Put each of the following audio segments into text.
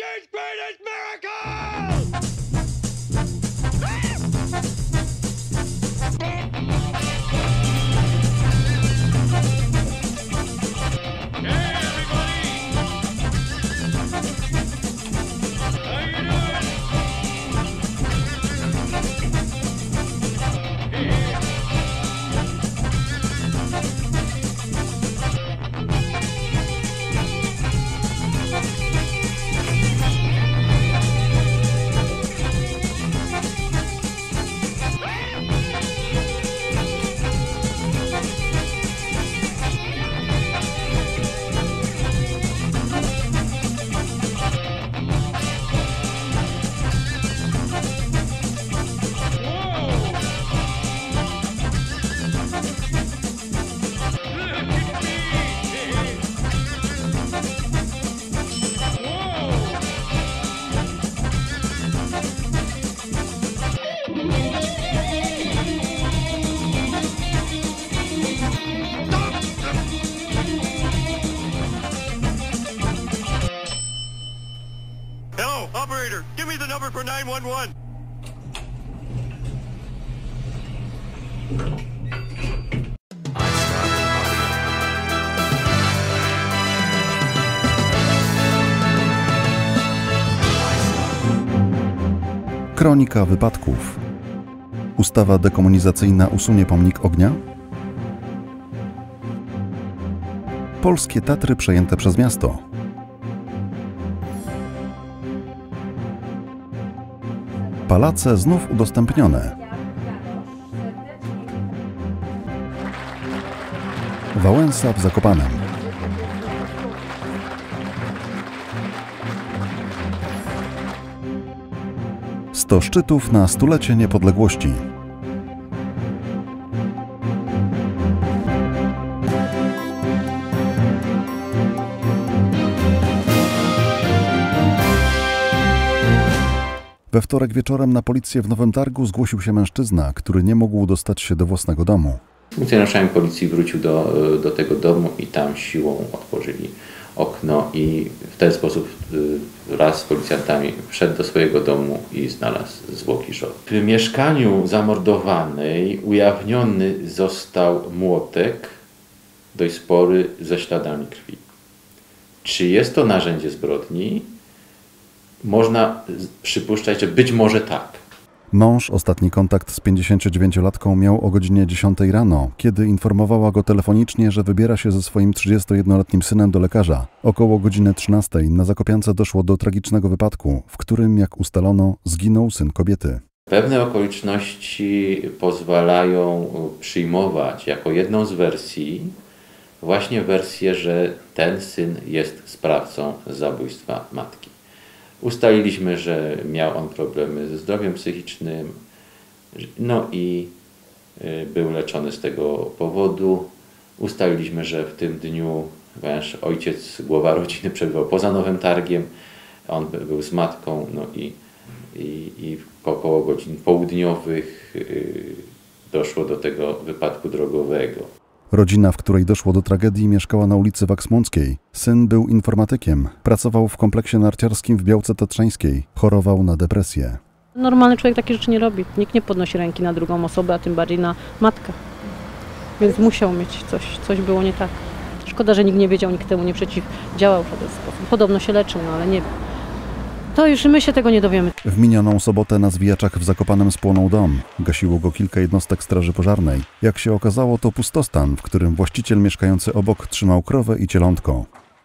Nature's greatest miracle! Hello, operator. Give me the number for 911. Kronika wypadków. Ustawa dekomunizacyjna usunie pomnik ognia? Polskie Tatry przejęte przez miasto. Palace znów udostępnione. Wałęsa w Zakopanem. Sto szczytów na stulecie niepodległości. We wtorek wieczorem na policję w Nowym Targu zgłosił się mężczyzna, który nie mógł dostać się do własnego domu. Funkcjonariuszami policji wrócił do tego domu i tam siłą otworzyli okno i w ten sposób wraz z policjantami wszedł do swojego domu i znalazł zwłoki żony. W mieszkaniu zamordowanej ujawniony został młotek dość spory ze śladami krwi. Czy jest to narzędzie zbrodni? Można przypuszczać, że być może tak. Mąż ostatni kontakt z 59-latką miał o godzinie 10 rano, kiedy informowała go telefonicznie, że wybiera się ze swoim 31-letnim synem do lekarza. Około godziny 13 na Zakopiance doszło do tragicznego wypadku, w którym, jak ustalono, zginął syn kobiety. Pewne okoliczności pozwalają przyjmować jako jedną z wersji właśnie wersję, że ten syn jest sprawcą zabójstwa matki. Ustaliliśmy, że miał on problemy ze zdrowiem psychicznym, no i był leczony z tego powodu. Ustaliliśmy, że w tym dniu, ponieważ ojciec, głowa rodziny, przebywał poza Nowym Targiem, on był z matką, no i około godzin południowych doszło do tego wypadku drogowego. Rodzina, w której doszło do tragedii, mieszkała na ulicy Waksmunckiej. Syn był informatykiem, pracował w kompleksie narciarskim w Białce Tatrzańskiej, chorował na depresję. Normalny człowiek takie rzeczy nie robi. Nikt nie podnosi ręki na drugą osobę, a tym bardziej na matkę. Więc musiał mieć coś było nie tak. Szkoda, że nikt nie wiedział, nikt temu nie przeciwdziałał w żaden sposób. Podobno się leczył, no ale nie wiem. To już my się tego nie dowiemy. W minioną sobotę na Zwijaczach w Zakopanem spłonął dom. Gasiło go kilka jednostek straży pożarnej. Jak się okazało, to pustostan, w którym właściciel mieszkający obok trzymał krowę i cielątko.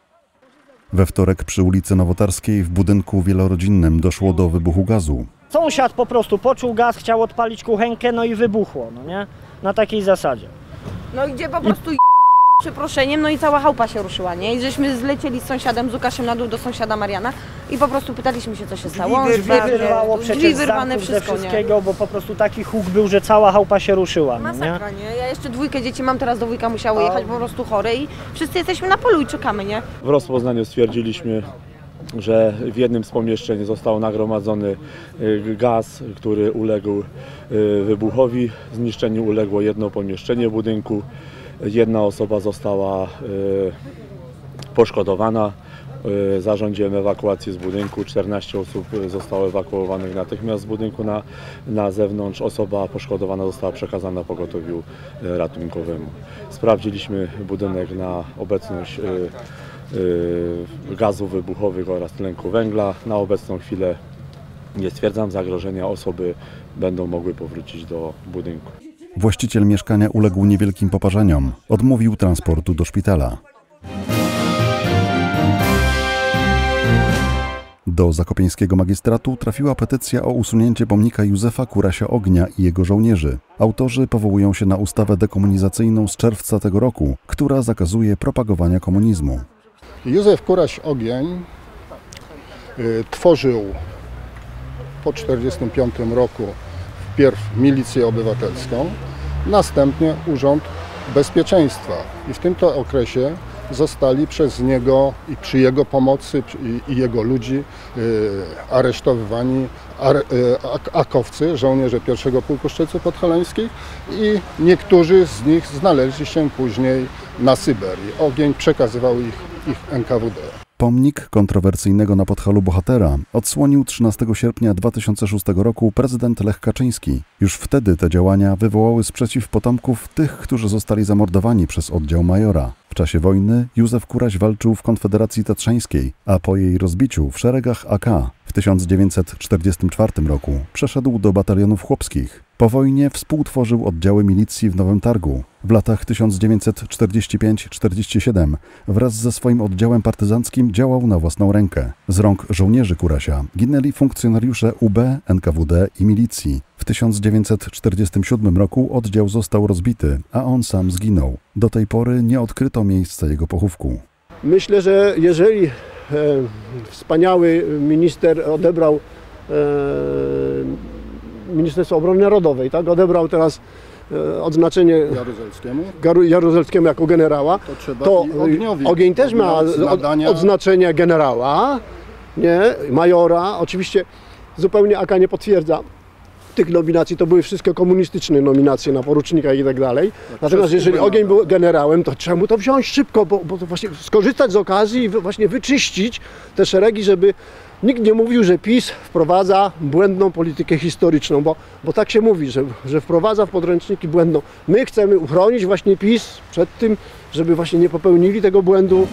We wtorek przy ulicy Nowotarskiej w budynku wielorodzinnym doszło do wybuchu gazu. Sąsiad po prostu poczuł gaz, chciał odpalić kuchenkę, no i wybuchło, no nie? Na takiej zasadzie. No idzie po prostu przeproszeniem, no i cała chałupa się ruszyła, nie? I żeśmy zlecieli z sąsiadem, z Łukaszem na dół do sąsiada Mariana i po prostu pytaliśmy się, co się stało. Drzwi wyrwane, wszystko, wszystkiego, bo po prostu taki huk był, że cała chałupa się ruszyła. Masakra, nie? Ja jeszcze dwójkę dzieci mam, teraz do wujka musiało jechać, po prostu chore i wszyscy jesteśmy na polu i czekamy, nie? W rozpoznaniu stwierdziliśmy, że w jednym z pomieszczeń został nagromadzony gaz, który uległ wybuchowi. Zniszczeniu uległo jedno pomieszczenie budynku. Jedna osoba została poszkodowana. zarządziłem ewakuację z budynku. 14 osób zostało ewakuowanych natychmiast z budynku na zewnątrz. Osoba poszkodowana została przekazana pogotowiu ratunkowemu. Sprawdziliśmy budynek na obecność gazów wybuchowych oraz tlenku węgla. Na obecną chwilę nie stwierdzam zagrożenia, osoby będą mogły powrócić do budynku. Właściciel mieszkania uległ niewielkim poparzeniom. Odmówił transportu do szpitala. Do zakopieńskiego magistratu trafiła petycja o usunięcie pomnika Józefa Kurasia-Ognia i jego żołnierzy. Autorzy powołują się na ustawę dekomunizacyjną z czerwca tego roku, która zakazuje propagowania komunizmu. Józef Kuraś-Ogień tworzył po 1945 roku wpierw milicję obywatelską, następnie Urząd Bezpieczeństwa i w tym to okresie zostali przez niego i przy jego pomocy i jego ludzi aresztowywani akowcy, żołnierze 1. Pułku Strzelców Podhalańskich i niektórzy z nich znaleźli się później na Syberii. Ogień przekazywał ich NKWD. Pomnik kontrowersyjnego na Podhalu bohatera odsłonił 13 sierpnia 2006 roku prezydent Lech Kaczyński. Już wtedy te działania wywołały sprzeciw potomków tych, którzy zostali zamordowani przez oddział Majora. W czasie wojny Józef Kuraś walczył w Konfederacji Tatrzańskiej, a po jej rozbiciu w szeregach AK w 1944 roku przeszedł do batalionów chłopskich. Po wojnie współtworzył oddziały milicji w Nowym Targu. W latach 1945-47 wraz ze swoim oddziałem partyzanckim działał na własną rękę. Z rąk żołnierzy Kurasia ginęli funkcjonariusze UB, NKWD i milicji. W 1947 roku oddział został rozbity, a on sam zginął. Do tej pory nie odkryto miejsca jego pochówku. Myślę, że jeżeli wspaniały minister odebrał Ministerstwo Obrony Narodowej, tak? Odebrał teraz odznaczenie Jaruzelskiemu jako generała, to Ogień też ma odznaczenie generała, nie? Majora. Oczywiście zupełnie AK nie potwierdza tych nominacji, to były wszystkie komunistyczne nominacje na porucznika i tak dalej. Natomiast jeżeli Ogień był generałem, to czemu to wziąć szybko, bo to właśnie skorzystać z okazji i właśnie wyczyścić te szeregi, żeby nikt nie mówił, że PiS wprowadza błędną politykę historyczną, bo tak się mówi, że wprowadza w podręczniki błędną. My chcemy uchronić właśnie PiS przed tym, żeby właśnie nie popełnili tego błędu.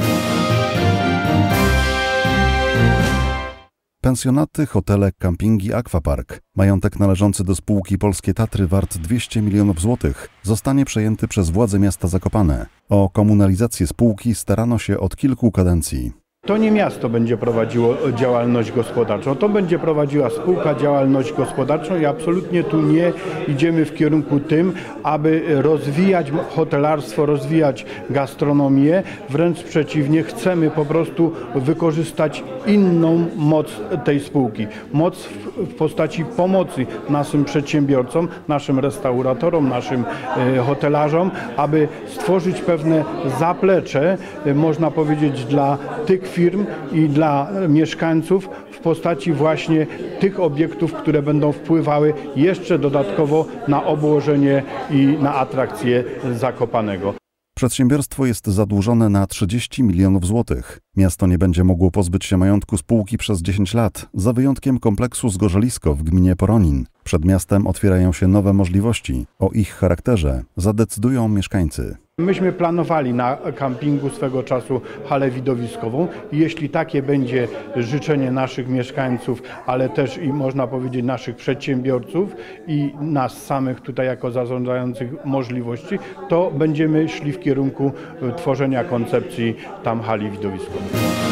Pensjonaty, hotele, kampingi, akwapark. Majątek należący do spółki Polskie Tatry wart 200 milionów złotych zostanie przejęty przez władze miasta Zakopane. O komunalizację spółki starano się od kilku kadencji. To nie miasto będzie prowadziło działalność gospodarczą, to będzie prowadziła spółka działalność gospodarczą i absolutnie tu nie idziemy w kierunku tym, aby rozwijać hotelarstwo, rozwijać gastronomię. Wręcz przeciwnie, chcemy po prostu wykorzystać inną moc tej spółki. Moc w postaci pomocy naszym przedsiębiorcom, naszym restauratorom, naszym hotelarzom, aby stworzyć pewne zaplecze, można powiedzieć, dla tych firm i dla mieszkańców w postaci właśnie tych obiektów, które będą wpływały jeszcze dodatkowo na obłożenie i na atrakcję Zakopanego. Przedsiębiorstwo jest zadłużone na 30 milionów złotych. Miasto nie będzie mogło pozbyć się majątku spółki przez 10 lat, za wyjątkiem kompleksu Zgorzelisko w gminie Poronin. Przed miastem otwierają się nowe możliwości. O ich charakterze zadecydują mieszkańcy. Myśmy planowali na kampingu swego czasu halę widowiskową i jeśli takie będzie życzenie naszych mieszkańców, ale też i można powiedzieć naszych przedsiębiorców i nas samych tutaj jako zarządzających możliwości, to będziemy szli w kierunku tworzenia koncepcji tam hali widowiskowej.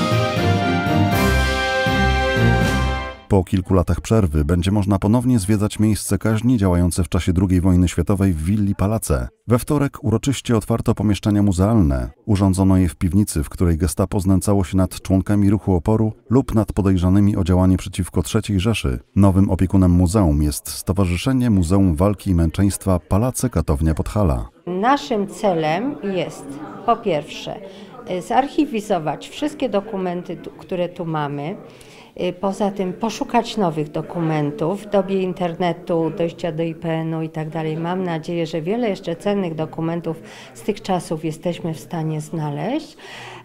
Po kilku latach przerwy będzie można ponownie zwiedzać miejsce kaźni działające w czasie II wojny światowej w willi Palace. We wtorek uroczyście otwarto pomieszczenia muzealne. Urządzono je w piwnicy, w której gestapo znęcało się nad członkami ruchu oporu lub nad podejrzanymi o działanie przeciwko III Rzeszy. Nowym opiekunem muzeum jest Stowarzyszenie Muzeum Walki i Męczeństwa Palace Katownia Podhala. Naszym celem jest po pierwsze zarchiwizować wszystkie dokumenty, które tu mamy. Poza tym poszukać nowych dokumentów w dobie internetu, dojścia do IPN-u i tak dalej. Mam nadzieję, że wiele jeszcze cennych dokumentów z tych czasów jesteśmy w stanie znaleźć.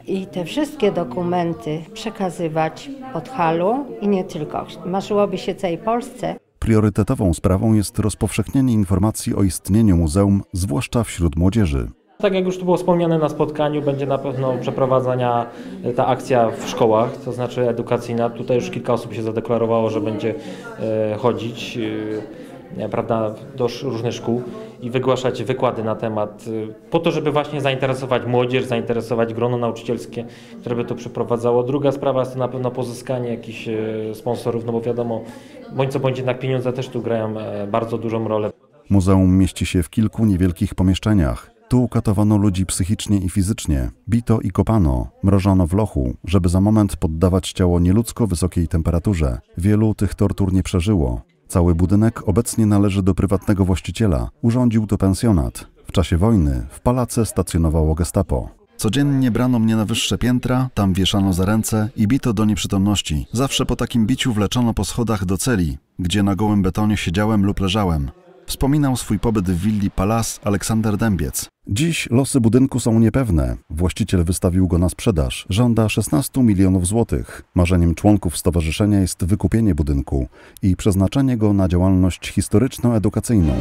i te wszystkie dokumenty przekazywać pod Halu i nie tylko. Marzyłoby się całej Polsce. Priorytetową sprawą jest rozpowszechnienie informacji o istnieniu muzeum, zwłaszcza wśród młodzieży. Tak jak już tu było wspomniane na spotkaniu, będzie na pewno przeprowadzana ta akcja w szkołach, to znaczy edukacyjna. Tutaj już kilka osób się zadeklarowało, że będzie chodzić prawda, do różnych szkół i wygłaszać wykłady na temat, po to, żeby właśnie zainteresować młodzież, zainteresować grono nauczycielskie, które by to przeprowadzało. Druga sprawa jest to na pewno pozyskanie jakichś sponsorów, no bo wiadomo, bądź co bądź jednak pieniądze też tu grają bardzo dużą rolę. Muzeum mieści się w kilku niewielkich pomieszczeniach. Tu katowano ludzi psychicznie i fizycznie, bito i kopano, mrożono w lochu, żeby za moment poddawać ciało nieludzko wysokiej temperaturze. Wielu tych tortur nie przeżyło. Cały budynek obecnie należy do prywatnego właściciela. Urządził to pensjonat. W czasie wojny w palace stacjonowało gestapo. Codziennie brano mnie na wyższe piętra, tam wieszano za ręce i bito do nieprzytomności. Zawsze po takim biciu wleczono po schodach do celi, gdzie na gołym betonie siedziałem lub leżałem. Wspominał swój pobyt w willi Palace Aleksander Dębiec. Dziś losy budynku są niepewne. Właściciel wystawił go na sprzedaż. Żąda 16 milionów złotych. Marzeniem członków stowarzyszenia jest wykupienie budynku i przeznaczenie go na działalność historyczno-edukacyjną.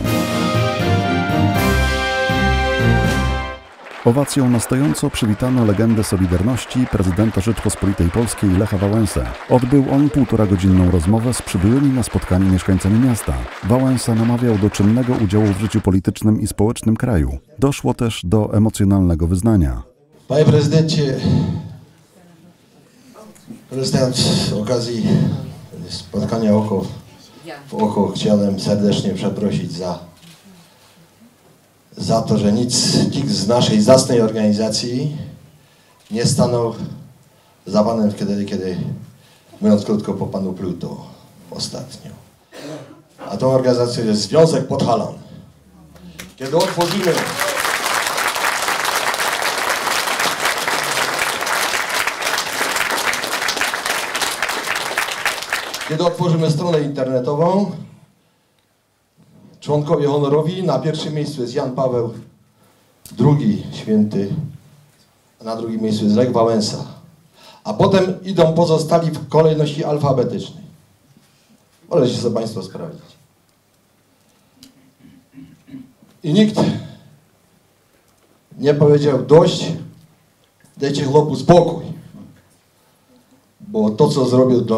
Owacją na stojąco przywitano legendę Solidarności prezydenta Rzeczpospolitej Polskiej Lecha Wałęsę. Odbył on 1,5-godzinną rozmowę z przybyłymi na spotkanie mieszkańcami miasta. Wałęsa namawiał do czynnego udziału w życiu politycznym i społecznym kraju. Doszło też do emocjonalnego wyznania. Panie prezydencie, korzystając z okazji spotkania oko w oko, chciałem serdecznie przeprosić za to, że nikt z naszej zacnej organizacji nie stanął za panem wtedy, kiedy, mówiąc krótko, po panu pluto ostatnio. A tą organizacją jest Związek Podhalan. Kiedy otworzymy stronę internetową, członkowie honorowi, na pierwszym miejscu jest Jan Paweł II święty, a na drugim miejscu jest Lech Wałęsa. A potem idą pozostali w kolejności alfabetycznej. Możecie sobie państwo sprawdzić. I nikt nie powiedział dość, dajcie chłopu spokój. Bo to, co zrobił dla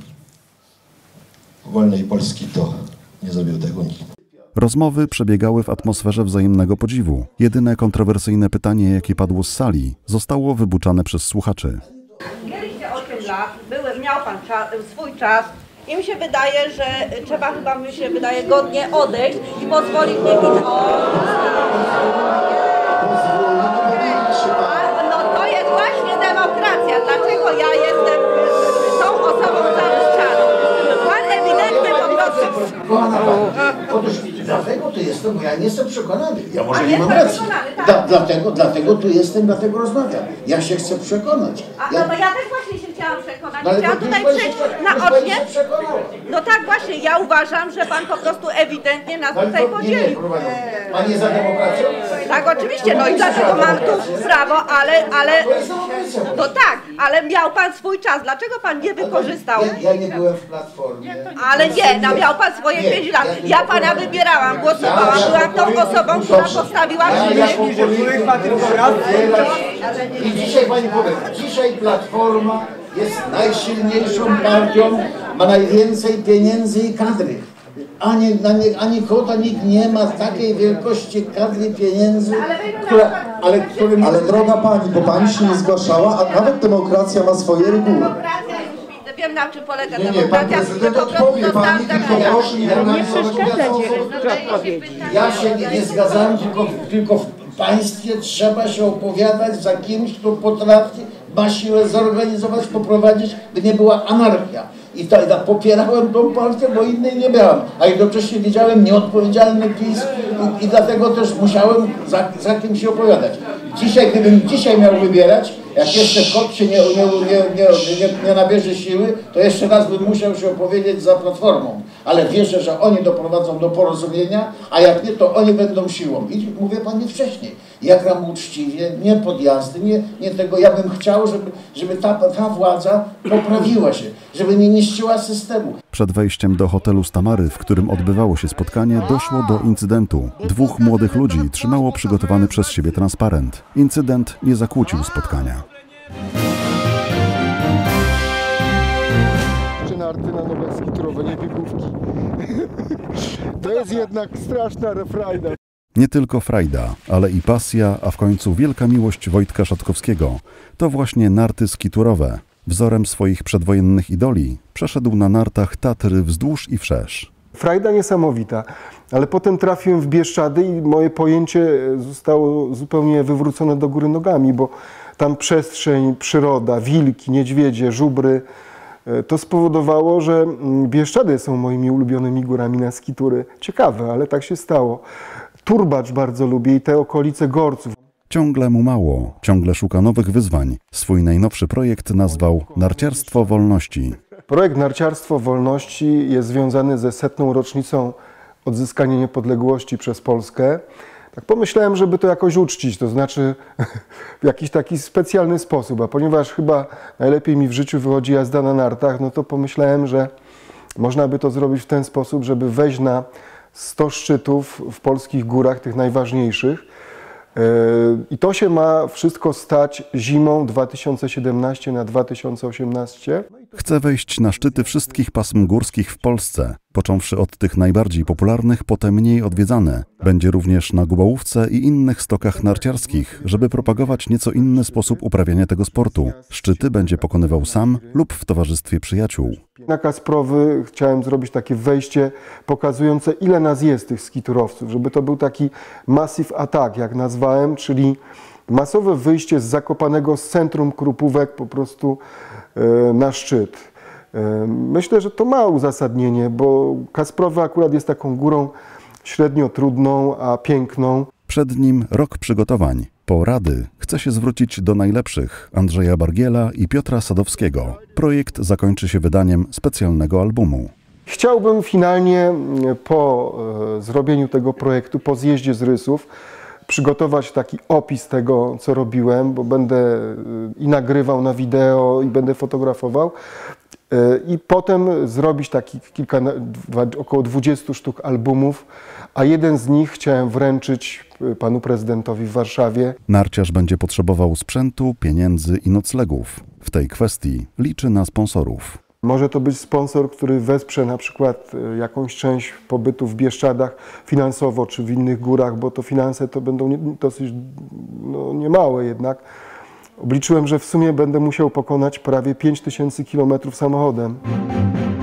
wolnej Polski, to nie zrobił tego nikt. Rozmowy przebiegały w atmosferze wzajemnego podziwu. Jedyne kontrowersyjne pytanie, jakie padło z sali, zostało wybuczane przez słuchaczy. Mieliście 8 lat, miał pan swój czas i mi się wydaje, że trzeba chyba, godnie odejść i pozwolić niekim... No to jest właśnie demokracja. Dlaczego ja jestem tą osobą zamieszczaną? Pan ewidentnie po prostu... Otóż dlatego tu jestem, bo ja nie jestem przekonany. Ja może nie mam racji. Tak. Dlatego tu jestem, dlatego rozmawiam. Ja się chcę przekonać. No ja też właśnie się chciałam przekonać. Chciałam tutaj przyjść naocznie. No tak właśnie, ja uważam, że pan po prostu ewidentnie nas tutaj podzielił. Pan jest za demokracją? Tak, oczywiście, no i dlatego mam tu prawo, ale... No tak, ale miał pan swój czas. Dlaczego pan nie wykorzystał? Ja nie byłem w Platformie. Ale nie, no miał pan swoje 5 lat. Ja pana wybierałam, głosowałam, byłam tą osobą, która postawiła I dzisiaj, pani powiem, dzisiaj Platforma jest najsilniejszą partią, ma najwięcej pieniędzy i kadry. Ani kota nikt nie ma takiej wielkości kadry pieniędzy, ale droga pani, bo pani się nie zgłaszała, a nawet demokracja ma swoje reguły. Wiem, na czym polega Nie, pan prezydent odpowie pani, tylko proszę nie Ja się nie zgadzałem, tylko w państwie trzeba się opowiadać za kimś, kto potrafi, ma siłę zorganizować, poprowadzić, by nie była anarchia. I tak popierałem tą partię, bo innej nie miałem. A jednocześnie widziałem nieodpowiedzialny PiS i dlatego też musiałem za kimś się opowiadać. Dzisiaj, gdybym dzisiaj miał wybierać, Jak jeszcze kot się nie nabierze siły, to jeszcze raz bym musiał się opowiedzieć za Platformą. Ale wierzę, że oni doprowadzą do porozumienia, a jak nie, to oni będą siłą. I mówię pani wcześniej, ja gram uczciwie, nie podjazdy, nie tego. Ja bym chciał, żeby ta władza poprawiła się, żeby nie niszczyła systemu. Przed wejściem do hotelu Stamary, w którym odbywało się spotkanie, doszło do incydentu. Dwóch młodych ludzi trzymało przygotowany przez siebie transparent. Incydent nie zakłócił spotkania. Narty na nowe skiturowe, nie biegówki. To jest jednak straszna frajda. Nie tylko frajda, ale i pasja, a w końcu wielka miłość Wojtka Szatkowskiego. To właśnie narty skiturowe. Wzorem swoich przedwojennych idoli przeszedł na nartach Tatry wzdłuż i wszerz. Frajda niesamowita, ale potem trafiłem w Bieszczady i moje pojęcie zostało zupełnie wywrócone do góry nogami, bo tam przestrzeń, przyroda, wilki, niedźwiedzie, żubry. To spowodowało, że Bieszczady są moimi ulubionymi górami na skitury. Ciekawe, ale tak się stało. Turbacz bardzo lubię i te okolice Gorców. Ciągle mu mało, ciągle szuka nowych wyzwań. Swój najnowszy projekt nazwał Narciarstwo Wolności. Projekt Narciarstwo Wolności jest związany ze 100. rocznicą odzyskania niepodległości przez Polskę. Tak pomyślałem, żeby to jakoś uczcić, to znaczy w jakiś taki specjalny sposób, a ponieważ chyba najlepiej mi w życiu wychodzi jazda na nartach, no to pomyślałem, że można by to zrobić w ten sposób, żeby wejść na 100 szczytów w polskich górach, tych najważniejszych. I to się ma wszystko stać zimą 2017 na 2018. Chce wejść na szczyty wszystkich pasm górskich w Polsce, począwszy od tych najbardziej popularnych, potem mniej odwiedzane. Będzie również na Gubałówce i innych stokach narciarskich, żeby propagować nieco inny sposób uprawiania tego sportu. Szczyty będzie pokonywał sam lub w towarzystwie przyjaciół. Na Kasprowy chciałem zrobić takie wejście pokazujące, ile nas jest tych skiturowców, żeby to był taki massive attack, jak nazwałem, czyli masowe wyjście z Zakopanego, z centrum Krupówek po prostu na szczyt. Myślę, że to ma uzasadnienie, bo Kasprowy akurat jest taką górą średnio trudną, a piękną. Przed nim rok przygotowań. Po rady chce się zwrócić do najlepszych Andrzeja Bargiela i Piotra Sadowskiego. Projekt zakończy się wydaniem specjalnego albumu. Chciałbym finalnie po zrobieniu tego projektu, po zjeździe z rysów, przygotować taki opis tego, co robiłem, bo będę i nagrywał na wideo, i będę fotografował. I potem zrobić taki około 20 sztuk albumów, a jeden z nich chciałem wręczyć panu prezydentowi w Warszawie. Narciarz będzie potrzebował sprzętu, pieniędzy i noclegów. W tej kwestii liczy na sponsorów. Może to być sponsor, który wesprze na przykład jakąś część pobytu w Bieszczadach finansowo, czy w innych górach, bo to finanse to będą dosyć niemałe jednak. Obliczyłem, że w sumie będę musiał pokonać prawie 5000 km samochodem.